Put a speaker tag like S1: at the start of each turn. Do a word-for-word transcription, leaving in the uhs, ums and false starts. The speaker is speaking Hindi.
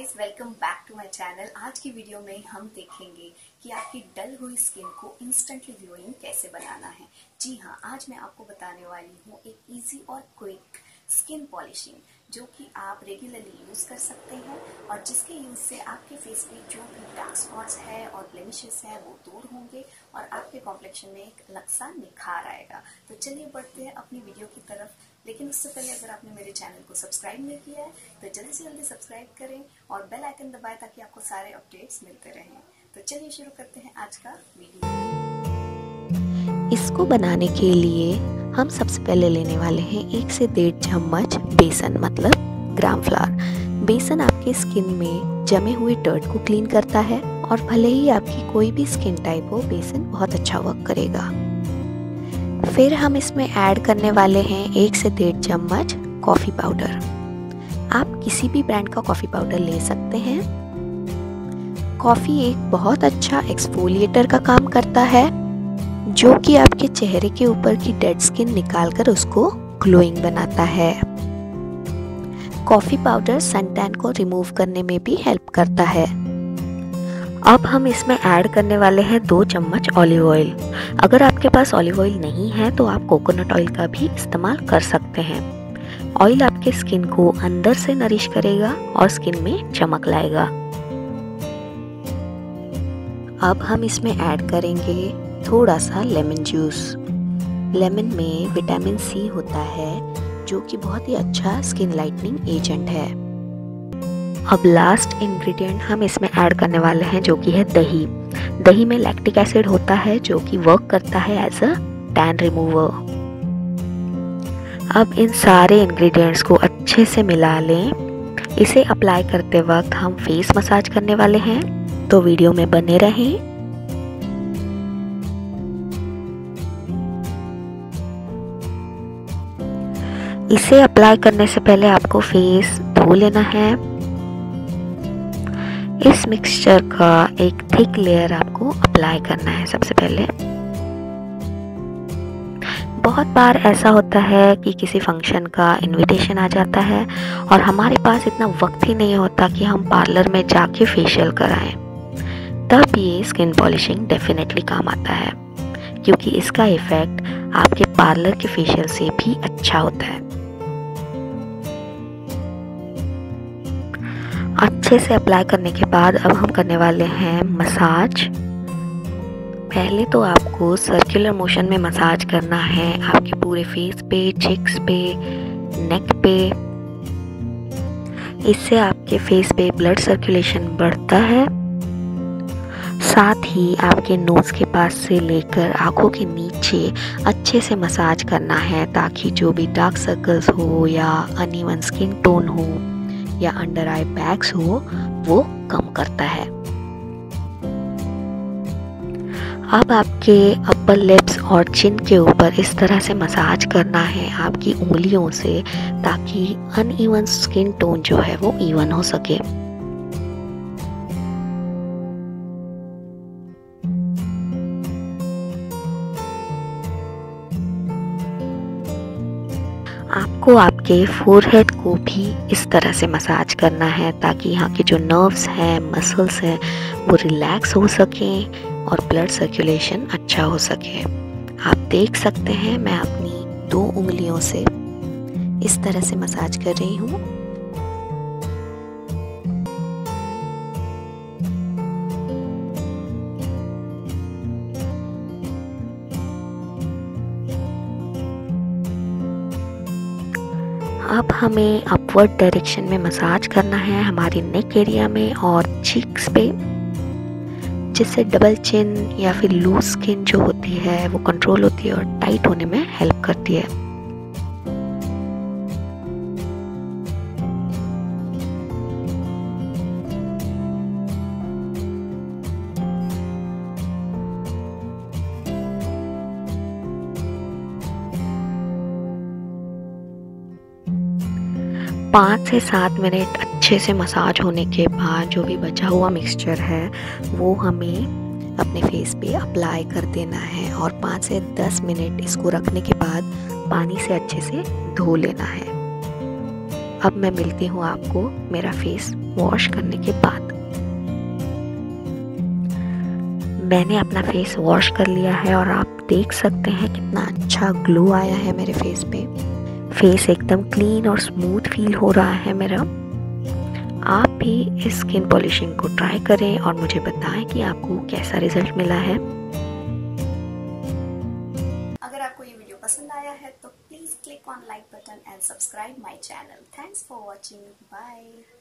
S1: Guys, welcome back to my channel. आज की वीडियो में हम देखेंगे कि आपकी डल हुई स्किन को इंस्टेंटली ग्लोइंग कैसे बनाना है। जी हाँ, आज मैं आपको बताने वाली हूँ एक इजी और क्विक स्किन पॉलिशिंग जो कि आप रेगुलरली यूज कर सकते हैं और जिसके यूज से आपके फेस पे जो भी डार्क स्पॉट्स है और ब्लेमिशेस है वो दूर होंगे और आपके कॉम्प्लेक्शन में एक अलग सा निखार आएगा। तो चलिए बढ़ते हैं अपनी वीडियो की तरफ। लेकिन उससे पहले अगर आपने मेरे चैनल को सब्सक्राइब नहीं किया है तो जल्दी से जल्दी सब्सक्राइब करें और बेल आइकन दबाएं ताकि आपको सारे अपडेट्स मिलते रहें। तो चलिए शुरू करते हैं आज का वीडियो।
S2: इसको बनाने के लिए हम सबसे पहले लेने वाले हैं एक से डेढ़ चम्मच बेसन, मतलब ग्राम फ्लावर। बेसन आपके स्किन में जमे हुए डर्ट को क्लीन करता है और भले ही आपकी कोई भी स्किन टाइप हो, बेसन बहुत अच्छा वर्क करेगा। फिर हम इसमें ऐड करने वाले हैं एक से डेढ़ चम्मच कॉफ़ी पाउडर। आप किसी भी ब्रांड का कॉफ़ी पाउडर ले सकते हैं। कॉफ़ी एक बहुत अच्छा एक्सफोलिएटर का काम करता है जो कि आपके चेहरे के ऊपर की डेड स्किन निकालकर उसको ग्लोइंग बनाता है। कॉफ़ी पाउडर सन टैन को रिमूव करने में भी हेल्प करता है। अब हम इसमें ऐड करने वाले हैं दो चम्मच ऑलिव ऑयल। अगर आपके पास ऑलिव ऑयल नहीं है तो आप कोकोनट ऑयल का भी इस्तेमाल कर सकते हैं। ऑयल आपके स्किन को अंदर से नरिश करेगा और स्किन में चमक लाएगा। अब हम इसमें ऐड करेंगे थोड़ा सा लेमन जूस। लेमन में विटामिन सी होता है जो कि बहुत ही अच्छा स्किन लाइटनिंग एजेंट है। अब लास्ट इंग्रेडिएंट हम इसमें ऐड करने वाले हैं जो कि है दही। दही में लैक्टिक एसिड होता है जो कि वर्क करता है एज अ टैन रिमूवर। अब इन सारे इंग्रेडिएंट्स को अच्छे से मिला लें। इसे अप्लाई करते वक्त हम फेस मसाज करने वाले हैं, तो वीडियो में बने रहें। इसे अप्लाई करने से पहले आपको फेस धो लेना है। इस मिक्सचर का एक थिक लेयर आपको अप्लाई करना है सबसे पहले। बहुत बार ऐसा होता है कि किसी फंक्शन का इनविटेशन आ जाता है और हमारे पास इतना वक्त ही नहीं होता कि हम पार्लर में जाके फेशियल कराएं। तब ये स्किन पॉलिशिंग डेफिनेटली काम आता है क्योंकि इसका इफेक्ट आपके पार्लर के फेशियल से भी अच्छा होता है। अच्छे से अप्लाई करने के बाद अब हम करने वाले हैं मसाज। पहले तो आपको सर्कुलर मोशन में मसाज करना है आपके पूरे फेस पे, चिक्स पे, नेक पे। इससे आपके फेस पे ब्लड सर्कुलेशन बढ़ता है। साथ ही आपके नोज के पास से लेकर आंखों के नीचे अच्छे से मसाज करना है ताकि जो भी डार्क सर्कल्स हो या अनइवन स्किन टोन हो या अंडर आई बैग्स हो वो कम करता है। अब आपके अपर लिप्स और चिन के ऊपर इस तरह से मसाज करना है आपकी उंगलियों से ताकि अनइवन स्किन टोन जो है वो इवन हो सके। आपको आपके फोरहेड को भी इस तरह से मसाज करना है ताकि यहाँ के जो नर्व्स हैं, मसल्स हैं वो रिलैक्स हो सकें और ब्लड सर्कुलेशन अच्छा हो सके। आप देख सकते हैं मैं अपनी दो उंगलियों से इस तरह से मसाज कर रही हूँ। अब हमें अपवर्ड डायरेक्शन में मसाज करना है हमारी नेक एरिया में और चीक्स पे, जिससे डबल चिन या फिर लूज स्किन जो होती है वो कंट्रोल होती है और टाइट होने में हेल्प करती है। पाँच से सात मिनट अच्छे से मसाज होने के बाद जो भी बचा हुआ मिक्सचर है वो हमें अपने फेस पे अप्लाई कर देना है और पाँच से दस मिनट इसको रखने के बाद पानी से अच्छे से धो लेना है। अब मैं मिलती हूँ आपको मेरा फेस वॉश करने के बाद। मैंने अपना फेस वॉश कर लिया है और आप देख सकते हैं कितना अच्छा ग्लो आया है मेरे फेस पे। फेस एकदम क्लीन और स्मूथ फील हो रहा है मेरा। आप भी इस स्किन पॉलिशिंग को ट्राई करें और मुझे बताएं कि आपको कैसा रिजल्ट मिला है।
S1: अगर आपको ये वीडियो पसंद आया है तो please click on like button and subscribe my channel. Thanks for watching. Bye.